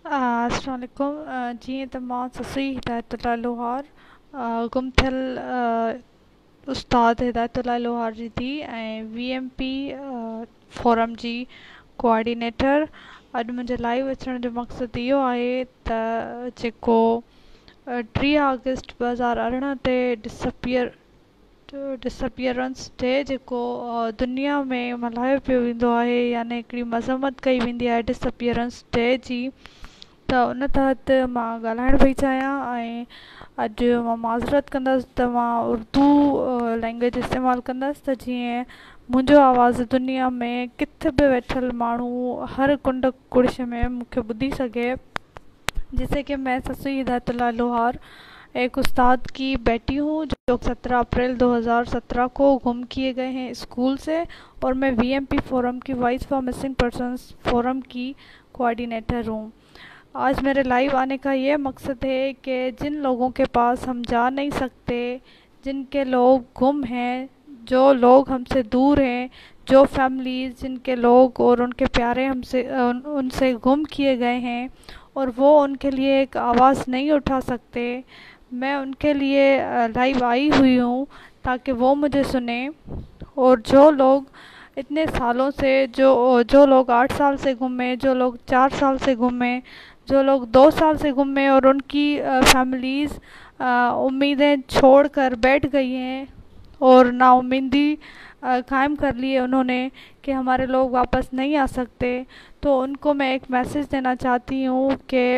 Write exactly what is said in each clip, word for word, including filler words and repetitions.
अस्सलाम वालेकुम। जीअं त मां ससुई हिदायतुल्लाह लोहार गुम थियल उस्ताद हिदायतुल्लाह लोहार जी धीउ ऐं वी एम पी फोरम जी कोऑर्डिनेटर। अॼु मुंहिंजे लाइव अचण जो मक़सदु इहो आहे त जेको टीह अगस्त ॿ हज़ार अरिड़हं ते डिसअपियर डिसअपियरेंस डे जेको दुनिया में मल्हायो पियो वेंदो आहे, यानी हिकिड़ी मज़म्मत कई वेंदी आहे डिसअपियरेंस डे जी, त उन तहत मां ॻाल्हाइण पई चाहियां। ऐं अॼु मां माज़रत कंदसि त मां उर्दू लैंग्वेज इस्तेमालु कंदसि, त जीअं मुंहिंजो आवाज़ दुनिया में किथे बि वेठल माण्हू हर कुंड कुड़िश में मूंखे ॿुधी सघे। जैसे कि मैं ससुई हिदायतुल्लाह लोहार एक उस्ताद की बेटी हूँ जो सत्रह अप्रैल दो हज़ार सत्रह को गुम किए गए हैं स्कूल से, और मैं वी एम पी फोरम की voice for missing persons forum की कोऑर्डिनेटर हूँ। आज मेरे लाइव आने का ये मकसद है कि जिन लोगों के पास हम जा नहीं सकते, जिनके लोग गुम हैं, जो लोग हमसे दूर हैं, जो फैमिलीज़ जिनके लोग और उनके प्यारे हमसे उन, उनसे गुम किए गए हैं और वो उनके लिए एक आवाज़ नहीं उठा सकते, मैं उनके लिए लाइव आई हुई हूँ ताकि वो मुझे सुने। और जो लोग इतने सालों से जो जो लोग आठ साल से गुमे, जो लोग चार साल से गुमे, जो लोग दो साल से गुमे और उनकी फैमिलीज़ उम्मीदें छोड़कर बैठ गई हैं और नाउम्मीदी कायम कर लिए उन्होंने कि हमारे लोग वापस नहीं आ सकते, तो उनको मैं एक मैसेज देना चाहती हूँ कि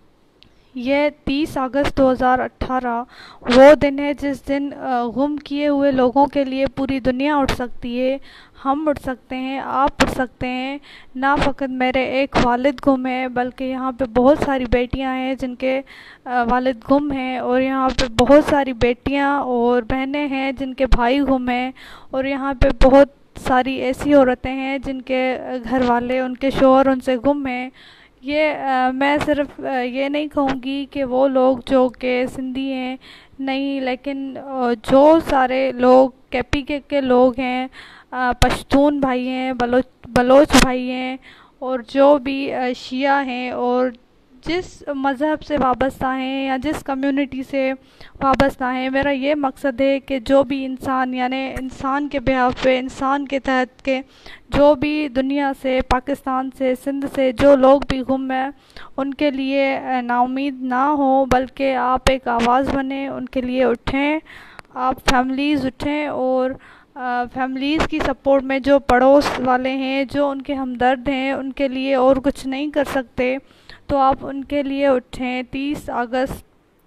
ये तीस अगस्त दो हज़ार अठारह वो दिन है जिस दिन गुम किए हुए लोगों के लिए पूरी दुनिया उठ सकती है। हम उठ सकते हैं, आप उठ सकते हैं। ना फ़कत मेरे एक वालिद गुम है, बल्कि यहाँ पे बहुत सारी बेटियाँ हैं जिनके वालिद गुम हैं, और यहाँ पे बहुत सारी बेटियाँ और बहनें हैं जिनके भाई गुम हैं, और यहाँ पे बहुत सारी ऐसी औरतें हैं जिनके घर वाले, उनके शौहर उनसे गुम हैं। ये आ, मैं सिर्फ आ, ये नहीं कहूँगी कि वो लोग जो कि सिंधी हैं, नहीं, लेकिन आ, जो सारे लोग कैपी के, के लोग हैं, आ, पश्तून भाई हैं, बलोच बलोच भाई हैं, और जो भी आ, शिया हैं और जिस मज़हब से वाबस्ता हैं या जिस कम्युनिटी से वाबस्ता हैं, मेरा ये मकसद है कि जो भी इंसान, यानी इंसान के बिहाफ पे, इंसान के तहत के जो भी दुनिया से, पाकिस्तान से, सिंध से जो लोग भी गुम हैं, उनके लिए नाउम्मीद ना हो, बल्कि आप एक आवाज़ बने, उनके लिए उठें, आप फैमिलीज़ उठें, और फैमिलीज़ की सपोर्ट में जो पड़ोस वाले हैं, जो उनके हमदर्द हैं, उनके लिए और कुछ नहीं कर सकते, तो आप उनके लिए उठें। तीस अगस्त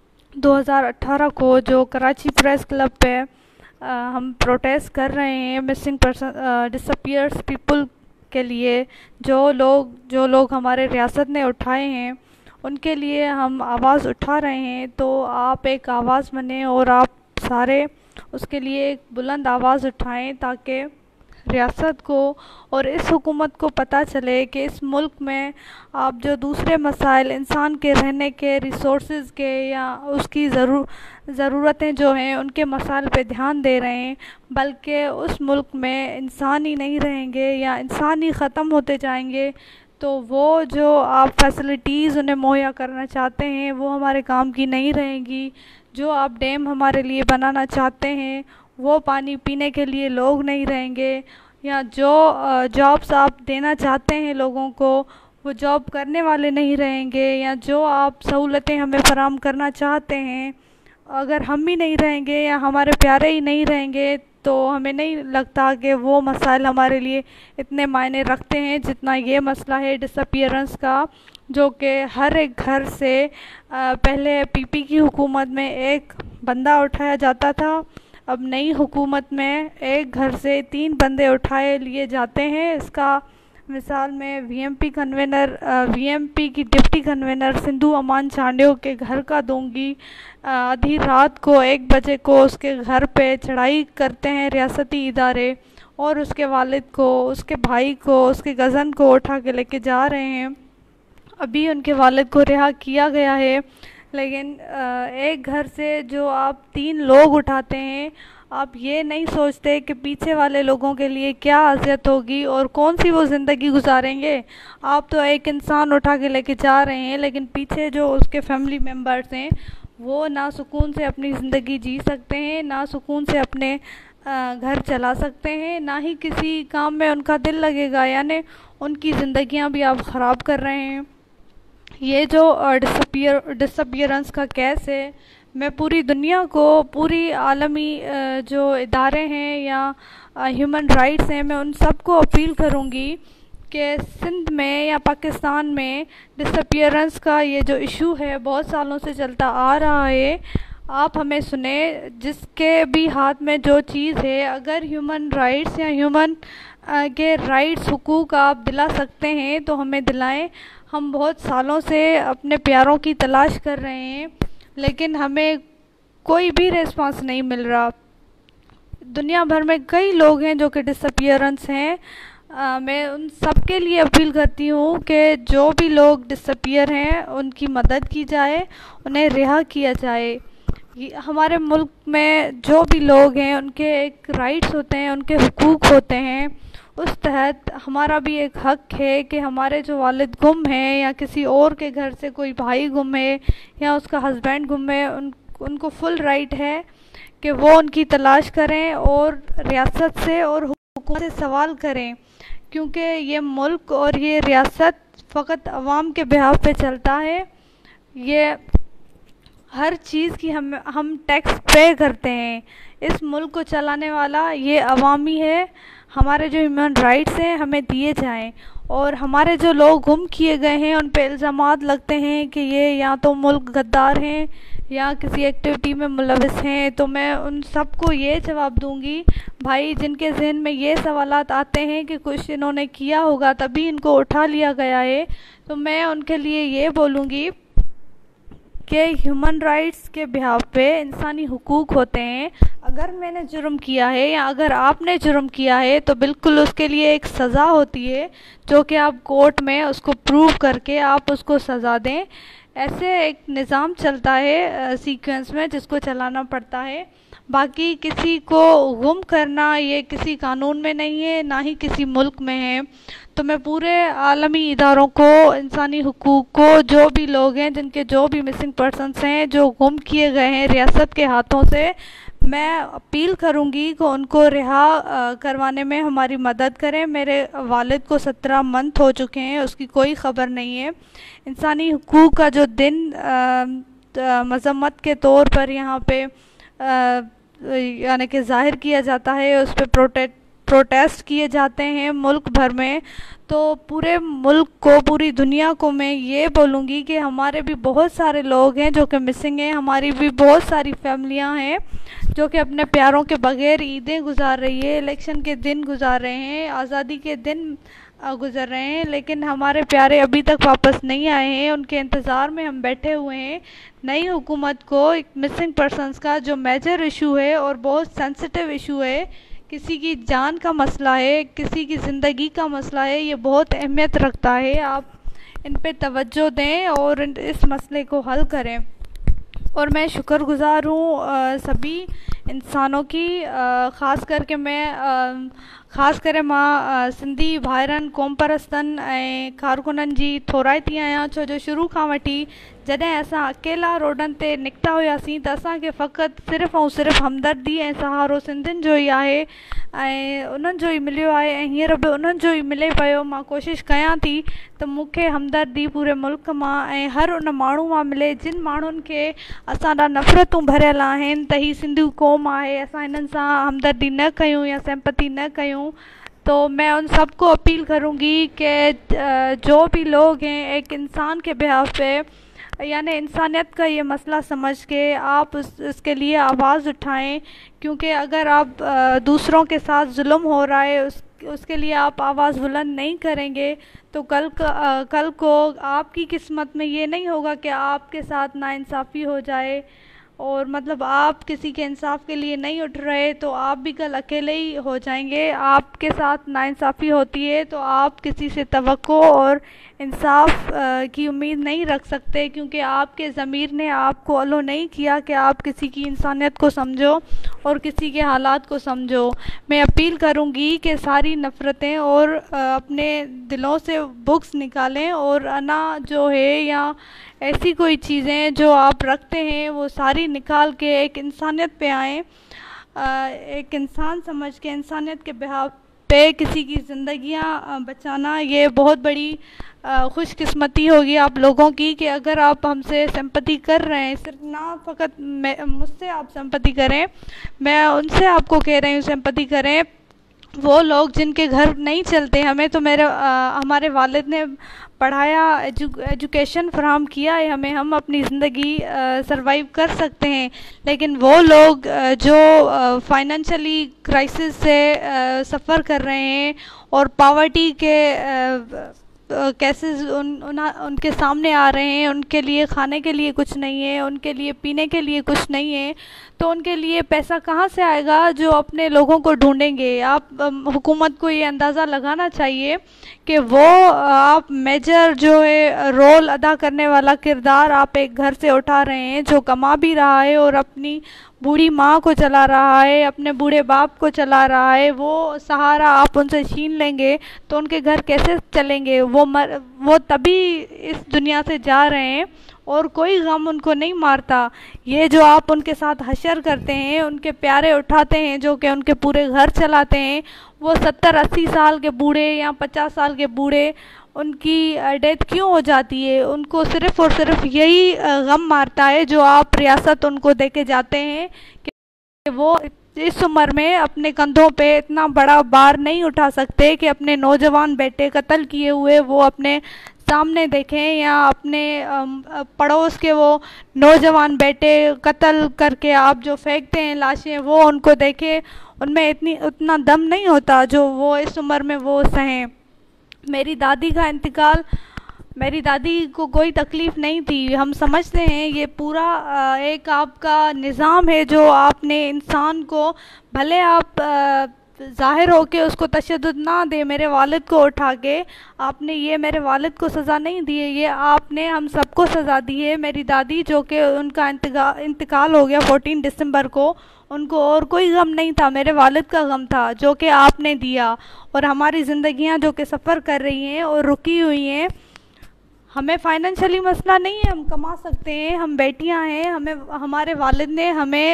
दो हज़ार अठारह को जो कराची प्रेस क्लब पे आ, हम प्रोटेस्ट कर रहे हैं मिसिंग पर्सन डिसअपियर्स पीपल के लिए, जो लोग जो लोग हमारे रियासत ने उठाए हैं, उनके लिए हम आवाज़ उठा रहे हैं। तो आप एक आवाज़ बने और आप सारे उसके लिए एक बुलंद आवाज़ उठाएं, ताकि रियासत को और इस हुकूमत को पता चले कि इस मुल्क में आप जो दूसरे मसाइल, इंसान के रहने के, रिसोर्सेज के, या उसकी ज़रूर ज़रूरतें जो हैं, उनके मसाइल पे ध्यान दे रहे हैं, बल्कि उस मुल्क में इंसान ही नहीं रहेंगे या इंसान ही ख़त्म होते जाएंगे, तो वो जो आप फैसिलिटीज़ उन्हें मुहैया करना चाहते हैं वो हमारे काम की नहीं रहेंगी। जो आप डैम हमारे लिए बनाना चाहते हैं वो पानी पीने के लिए लोग नहीं रहेंगे, या जो जॉब्स आप देना चाहते हैं लोगों को, वो जॉब करने वाले नहीं रहेंगे, या जो आप सहूलतें हमें फराहम करना चाहते हैं, अगर हम ही नहीं रहेंगे या हमारे प्यारे ही नहीं रहेंगे, तो हमें नहीं लगता कि वो मसाइल हमारे लिए इतने मायने रखते हैं जितना ये मसला है डिसअपियरेंस का, जो कि हर एक घर से पहले पीपी की हुकूमत में एक बंदा उठाया जाता था, अब नई हुकूमत में एक घर से तीन बंदे उठाए लिए जाते हैं। इसका मिसाल में वीएमपी कन्वेनर वीएमपी की डिप्टी कन्वेनर सिंधु अमान चांडियो के घर का दूंगी। आधी रात को एक बजे को उसके घर पे चढ़ाई करते हैं रियासती इदारे, और उसके वालिद को, उसके भाई को, उसके कज़न को उठा के लेके जा रहे हैं। अभी उनके वालिद को रिहा किया गया है, लेकिन एक घर से जो आप तीन लोग उठाते हैं, آپ یہ نہیں سوچتے کہ پیچھے والے لوگوں کے لیے کیا اذیت ہوگی اور کون سی وہ زندگی گزاریں گے. آپ تو ایک انسان اٹھا کے لے کے جا رہے ہیں، لیکن پیچھے جو اس کے فیملی ممبرس ہیں وہ نہ سکون سے اپنی زندگی جی سکتے ہیں، نہ سکون سے اپنے گھر چلا سکتے ہیں، نہ ہی کسی کام میں ان کا دل لگے گا. یعنی ان کی زندگیاں بھی آپ خراب کر رہے ہیں. یہ جو ڈسپیئر ڈسپیئرنس کا کیس ہے، میں پوری دنیا کو، پوری عالمی جو ادارے ہیں یا ہیومن رائٹس ہیں، میں ان سب کو اپیل کروں گی کہ سندھ میں یا پاکستان میں ڈسپیئرنس کا یہ جو ایشو ہے بہت سالوں سے چلتا آ رہا ہے. آپ ہمیں سنیں، جس کے بھی ہاتھ میں جو چیز ہے، اگر ہیومن رائٹس یا ہیومن کے رائٹس، حقوق آپ دلا سکتے ہیں تو ہمیں دلائیں. ہم بہت سالوں سے اپنے پیاروں کی تلاش کر رہے ہیں، لیکن ہمیں کوئی بھی ریسپانس نہیں مل رہا. دنیا بھر میں کئی لوگ ہیں جو کہ ڈسپیئرنس ہیں. آ, میں ان سب کے لیے اپیل کرتی ہوں کہ جو بھی لوگ ڈسپیئر ہیں ان کی مدد کی جائے، انہیں رہا کیا جائے. ہمارے ملک میں جو بھی لوگ ہیں ان کے ایک رائٹس ہوتے ہیں، ان کے حقوق ہوتے ہیں. اس تحت ہمارا بھی ایک حق ہے کہ ہمارے جو والد گم ہیں یا کسی اور کے گھر سے کوئی بھائی گم ہے یا اس کا ہسبینڈ گم ہے، ان ان کو فل رائٹ ہے کہ وہ ان کی تلاش کریں اور ریاست سے اور حکومت سے سوال کریں، کیونکہ یہ ملک اور یہ ریاست فقط عوام کے بہاف پہ چلتا ہے. یہ ہر چیز کی ہم ہم ٹیکس پے کرتے ہیں. اس ملک کو چلانے والا یہ عوامی ہے. ہمارے جو ہیومن رائٹس ہیں ہمیں دیے جائیں، اور ہمارے جو لوگ گم کیے گئے ہیں ان پہ الزامات لگتے ہیں کہ یہ یا تو ملک غدار ہیں یا کسی ایکٹیویٹی میں ملوث ہیں. تو میں ان سب کو یہ جواب دوں گی، بھائی جن کے ذہن میں یہ سوالات آتے ہیں کہ کچھ انہوں نے کیا ہوگا تبھی ان کو اٹھا لیا گیا ہے، تو میں ان کے لیے یہ بولوں گی کہ ہیومن رائٹس کے بہاف پہ انسانی حقوق ہوتے ہیں. اگر میں نے جرم کیا ہے یا اگر آپ نے جرم کیا ہے تو بالکل اس کے لیے ایک سزا ہوتی ہے، جو کہ آپ کورٹ میں اس کو پروو کر کے آپ اس کو سزا دیں. ایسے ایک نظام چلتا ہے سیکوینس میں جس کو چلانا پڑتا ہے. باقی کسی کو گم کرنا یہ کسی قانون میں نہیں ہے، نہ ہی کسی ملک میں ہے. تو میں پورے عالمی اداروں کو، انسانی حقوق کو، جو بھی لوگ ہیں جن کے جو بھی مسنگ پرسنس ہیں جو گم کیے گئے ہیں ریاست کے ہاتھوں سے، میں اپیل کروں گی کہ ان کو رہا کروانے میں ہماری مدد کریں. میرے والد کو سترہ منتھ ہو چکے ہیں، اس کی کوئی خبر نہیں ہے. انسانی حقوق کا جو دن مذمت کے طور پر یہاں پہ یعنی کہ ظاہر کیا جاتا ہے، اس پہ پروٹیسٹ پروٹیسٹ کیے جاتے ہیں ملک بھر میں. تو پورے ملک کو، پوری دنیا کو میں یہ بولوں گی کہ ہمارے بھی بہت سارے لوگ ہیں جو کہ مسنگ ہیں. ہماری بھی بہت ساری فیملیاں ہیں جو کہ اپنے پیاروں کے بغیر عیدیں گزار رہی ہے، الیکشن کے دن گزار رہے ہیں، آزادی کے دن گزر رہے ہیں، لیکن ہمارے پیارے ابھی تک واپس نہیں آئے ہیں. ان کے انتظار میں ہم بیٹھے ہوئے ہیں. نئی حکومت کو مسنگ پرسنس کا جو میجر ایشو ہے اور بہت سینسٹیو ایشو ہے، کسی کی جان کا مسئلہ ہے، کسی کی زندگی کا مسئلہ ہے، یہ بہت اہمیت رکھتا ہے. آپ ان پہ توجہ دیں اور اس مسئلے کو حل کریں. اور میں شکر گزار ہوں سبھی انسانوں کی، خاص کر کے میں خاص کرے मां सिंधी भाइरनि क़ौम परस्तनि ऐं कारकुननि जी थोराए थी आहियां, छो जो शुरू खां वठी जॾहिं असां अकेला रोडनि ते निकिता हुआसीं त असांखे फ़क़ति सिर्फ़ु ऐं सिर्फ़ु हमदर्दी ऐं सहारो सिंधियुनि जो ई आहे ऐं उन्हनि जो ई मिलियो आहे ऐं हींअर बि उन्हनि जो ई मिले पियो. मां कोशिशि कयां थी त मूंखे हमदर्दी पूरे मुल्क मां ऐं हर उन माण्हू मां मिले जिन माण्हुनि खे असां ॾाढा नफ़रतूं भरियल आहिनि त ही सिंधी क़ौम आहे, असां हिननि सां हमदर्दी न कयूं या सिंपैथी न कयूं. तो मैं उन सब को अपील करूँगी कि जो भी लोग हैं एक इंसान के बिहाफ पे यानी इंसानियत का ये मसला समझ के आप उस इसके लिए आवाज़ उठाएं, क्योंकि अगर आप दूसरों के साथ जुल्म हो रहा है उस उसके लिए आप आवाज़ बुलंद नहीं करेंगे तो कल का, कल को आपकी किस्मत में ये नहीं होगा कि आपके साथ नाइंसाफ़ी हो जाए اور مطلب آپ کسی کے انصاف کے لیے نہیں اٹھ رہے تو آپ بھی کل اکیلے ہی ہو جائیں گے. آپ کے ساتھ ناانصافی ہوتی ہے تو آپ کسی سے توقع اور انصاف کی امید نہیں رکھ سکتے, کیونکہ آپ کے ضمیر نے آپ کو الو نہیں کیا کہ آپ کسی کی انسانیت کو سمجھو اور کسی کے حالات کو سمجھو. میں اپیل کروں گی کہ ساری نفرتیں اور اپنے دلوں سے بغض نکالیں, اور انا جو ہے یا ایسی کوئی چیزیں جو آپ رکھتے ہیں وہ ساری نکال کے ایک انسانیت پہ آئیں, ایک انسان سمجھ کے انسانیت کے بہاؤ پہ کسی کی زندگیاں بچانا. یہ بہت بڑی خوش قسمتی ہوگی آپ لوگوں کی کہ اگر آپ ہم سے سمپتی کر رہے ہیں. صرف نہ فقط میں مجھ سے آپ سمپتی کریں, میں ان سے آپ کو کہہ رہی ہوں سمپتی کریں, وہ لوگ جن کے گھر نہیں چلتے. ہمیں تو میرے ہمارے والد نے پڑھایا, ایجوکیشن فراہم کیا ہے ہمیں, ہم اپنی زندگی سروائیو کر سکتے ہیں, لیکن وہ لوگ جو فائنینشلی کرائسس سے سفر کر رہے ہیں اور پاورٹی کے کیسز ان ان کے سامنے آ رہے ہیں, ان کے لیے کھانے کے لیے کچھ نہیں ہے, ان کے لیے پینے کے لیے کچھ نہیں ہے, تو ان کے لیے پیسہ کہاں سے آئے گا جو اپنے لوگوں کو ڈھونڈیں گے. آپ حکومت کو یہ اندازہ لگانا چاہیے کہ وہ آپ میجر جو ہے رول ادا کرنے والا کردار آپ ایک گھر سے اٹھا رہے ہیں جو کما بھی رہا ہے اور اپنی بوڑھی ماں کو چلا رہا ہے, اپنے بوڑھے باپ کو چلا رہا ہے. وہ سہارا آپ ان سے چھین لیں گے تو ان کے گھر کیسے چلیں گے؟ وہ مر وہ تبھی اس دنیا سے جا رہے ہیں اور کوئی غم ان کو نہیں مارتا. یہ جو آپ ان کے ساتھ حشر کرتے ہیں, ان کے پیارے اٹھاتے ہیں جو کہ ان کے پورے گھر چلاتے ہیں, وہ ستر اسی سال کے بوڑھے یا پچاس سال کے بوڑھے, ان کی ڈیتھ کیوں ہو جاتی ہے؟ ان کو صرف اور صرف یہی غم مارتا ہے جو آپ ریاست ان کو دے کے جاتے ہیں کہ وہ اس عمر میں اپنے کندھوں پہ اتنا بڑا بار نہیں اٹھا سکتے کہ اپنے نوجوان بیٹے قتل کیے ہوئے وہ اپنے سامنے دیکھیں, یا اپنے پڑوس کے وہ نوجوان بیٹے قتل کر کے آپ جو پھینکتے ہیں لاشیں وہ ان کو دیکھیں. ان میں اتنی اتنا دم نہیں ہوتا جو وہ اس عمر میں وہ سہیں. میری دادی کا انتقال, میری دادی کو کوئی تکلیف نہیں تھی. ہم سمجھتے ہیں یہ پورا ایک آپ کا نظام ہے جو آپ نے انسان کو, بھلے آپ ظاہر ہو کے اس کو تشدد نہ دے, میرے والد کو اٹھا کے آپ نے یہ میرے والد کو سزا نہیں دی ہے, یہ آپ نے ہم سب کو سزا دی ہے. میری دادی جو کہ ان کا انتقال ہو گیا فورٹین دسمبر کو, ان کو اور کوئی غم نہیں تھا, میرے والد کا غم تھا جو کہ آپ نے دیا. اور ہماری زندگیاں جو کہ سفر کر رہی ہیں اور رکی ہوئی ہیں, ہمیں فائنینشلی مسئلہ نہیں ہے, ہم کما سکتے ہیں, ہم بیٹیاں ہیں, ہمیں ہمارے والد نے ہمیں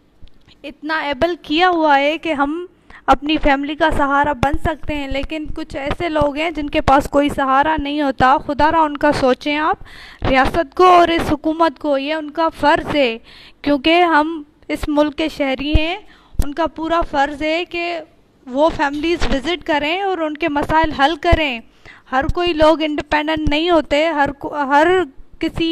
اتنا ایبل کیا ہوا ہے کہ ہم اپنی فیملی کا سہارا بن سکتے ہیں. لیکن کچھ ایسے لوگ ہیں جن کے پاس کوئی سہارا نہیں ہوتا. خدا را ان کا سوچیں آپ, ریاست کو اور اس حکومت کو, یہ ان کا فرض ہے کیونکہ ہم اس ملک کے شہری ہیں. ان کا پورا فرض ہے کہ وہ فیملیز وزٹ کریں اور ان کے مسائل حل کریں. ہر کوئی لوگ انڈیپینڈنٹ نہیں ہوتے, ہر ہر کسی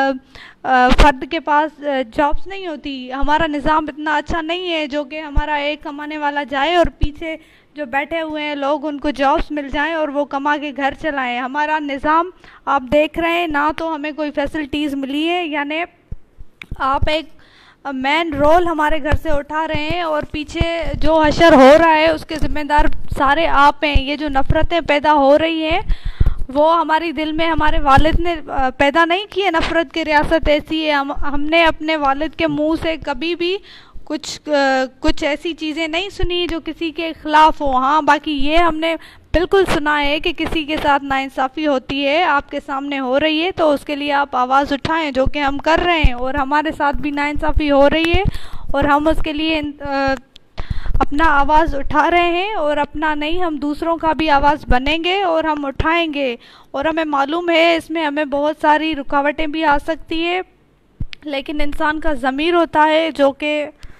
فرد کے پاس جابس نہیں ہوتی. ہمارا نظام اتنا اچھا نہیں ہے جو کہ ہمارا ایک کمانے والا جائے اور پیچھے جو بیٹھے ہوئے ہیں لوگ ان کو جابس مل جائیں اور وہ کما کے گھر چلائیں. ہمارا نظام آپ دیکھ رہے ہیں, نہ تو ہمیں کوئی فیسلٹیز ملی ہے, یعنی آپ ایک مین رول ہمارے گھر سے اٹھا رہے ہیں اور پیچھے جو حشر ہو رہا ہے اس کے ذمہ دار سارے آپ ہیں. یہ جو نفرتیں پیدا ہو رہی ہیں وہ ہماری دل میں ہمارے والد نے پیدا نہیں کی ہے. نفرت کی ریاست ایسی ہے, ہم ہم نے اپنے والد کے منہ سے کبھی بھی کچھ کچھ ایسی چیزیں نہیں سنی جو کسی کے خلاف ہو. ہاں باقی یہ ہم نے بالکل سنا ہے کہ کسی کے ساتھ ناانصافی ہوتی ہے, آپ کے سامنے ہو رہی ہے, تو اس کے لیے آپ آواز اٹھائیں, جو کہ ہم کر رہے ہیں. اور ہمارے ساتھ بھی ناانصافی ہو رہی ہے اور ہم اس کے لیے اپنا آواز اٹھا رہے ہیں, اور اپنا نہیں ہم دوسروں کا بھی آواز بنیں گے اور ہم اٹھائیں گے. اور ہمیں معلوم ہے اس میں ہمیں بہت ساری رکاوٹیں بھی آ سکتی ہے, لیکن انسان کا ضمیر ہوتا ہے جو کہ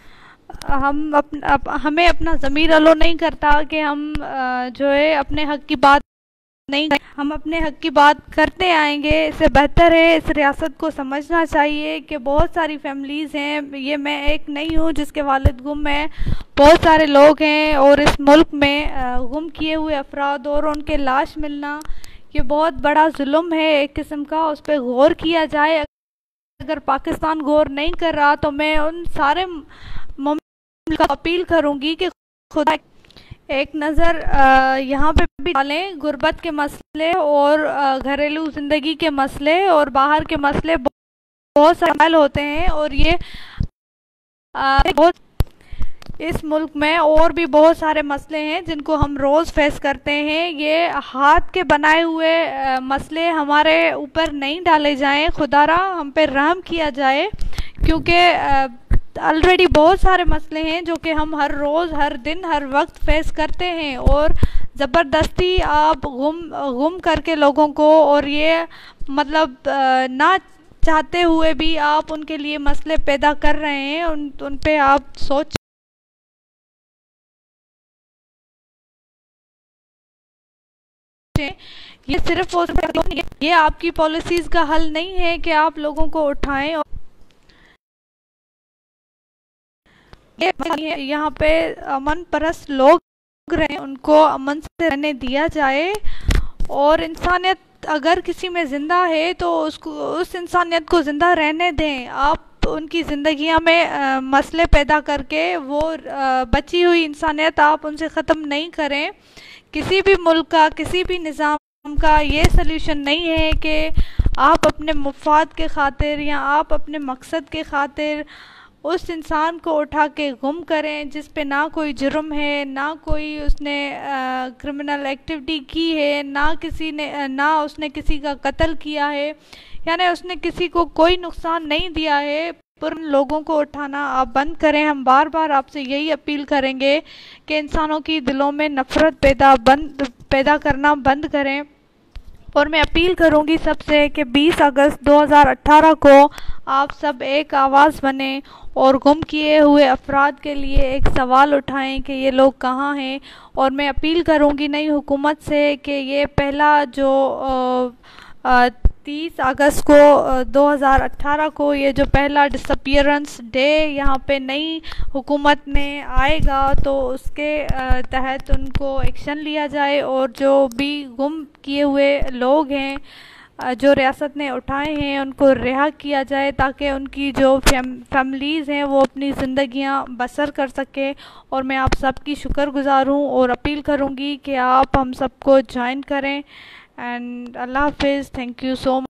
ہم اپنا ہمیں اپنا ضمیر الو نہیں کرتا کہ ہم جو ہے اپنے حق کی بات نہیں, ہم اپنے حق کی بات کرتے آئیں گے. اس سے بہتر ہے اس ریاست کو سمجھنا چاہیے کہ بہت ساری فیملیز ہیں, یہ میں ایک نہیں ہوں جس کے والد گم ہیں, بہت سارے لوگ ہیں, اور اس ملک میں گم کیے ہوئے افراد اور ان کے لاش ملنا یہ بہت بڑا ظلم ہے ایک قسم کا. اس پہ غور کیا جائے. اگر پاکستان غور نہیں کر رہا تو میں ان سارے ممالک کو اپیل کروں گی کہ خدا ایک نظر یہاں پہ بھی ڈالیں. غربت کے مسئلے اور گھریلو زندگی کے مسئلے اور باہر کے مسئلے بہت سارے ہوتے ہیں, اور یہ بہت اس ملک میں اور بھی بہت سارے مسئلے ہیں جن کو ہم روز فیس کرتے ہیں. یہ ہاتھ کے بنائے ہوئے مسئلے ہمارے اوپر نہیں ڈالے جائیں. خدا را ہم پہ رحم کیا جائے, کیونکہ آلریڈی بہت سارے مسئلے ہیں جو کہ ہم ہر روز ہر دن ہر وقت فیس کرتے ہیں, اور زبردستی آپ غم غم کر کے لوگوں کو, اور یہ مطلب نہ چاہتے ہوئے بھی آپ ان کے لیے مسئلے پیدا کر رہے ہیں. ان ان پہ آپ سوچ یہ صرف یہ آپ کی پالیسیز کا حل نہیں ہے کہ آپ لوگوں کو اٹھائیں. اور یہاں پہ امن پرست لوگ رہیں, ان کو امن سے رہنے دیا جائے, اور انسانیت اگر کسی میں زندہ ہے تو اس کو اس انسانیت کو زندہ رہنے دیں. آپ ان کی زندگیاں میں مسئلے پیدا کر کے وہ بچی ہوئی انسانیت آپ ان سے ختم نہیں کریں. کسی بھی ملک کا کسی بھی نظام کا یہ سلیوشن نہیں ہے کہ آپ اپنے مفاد کے خاطر یا آپ اپنے مقصد کے خاطر اس انسان کو اٹھا کے گم کریں جس پہ نہ کوئی جرم ہے, نہ کوئی اس نے کرمنل ایکٹیویٹی کی ہے, نہ کسی نے نہ اس نے کسی کا قتل کیا ہے, یعنی اس نے کسی کو کوئی نقصان نہیں دیا ہے. پر ان لوگوں کو اٹھانا آپ بند کریں. ہم بار بار آپ سے یہی اپیل کریں گے کہ انسانوں کی دلوں میں نفرت پیدا بند پیدا کرنا بند کریں. اور میں اپیل کروں گی سب سے کہ بیس اگست دو ہزار اٹھارہ کو آپ سب ایک آواز بنیں اور گم کیے ہوئے افراد کے لیے ایک سوال اٹھائیں کہ یہ لوگ کہاں ہیں. اور میں اپیل کروں گی نئی حکومت سے کہ یہ پہلا جو تیس اگست کو دو ہزار اٹھارہ کو یہ جو پہلا ڈسپیئرنس ڈے یہاں پہ نئی حکومت میں آئے گا تو اس کے تحت ان کو ایکشن لیا جائے, اور جو بھی گم کیے ہوئے لوگ ہیں جو ریاست نے اٹھائے ہیں ان کو رہا کیا جائے, تاکہ ان کی جو فیملیز ہیں وہ اپنی زندگیاں بسر کر سکے. اور میں آپ سب کی شکر گزار ہوں اور اپیل کروں گی کہ آپ ہم سب کو جوائن کریں. اینڈ اللہ حافظ. Thank you so much.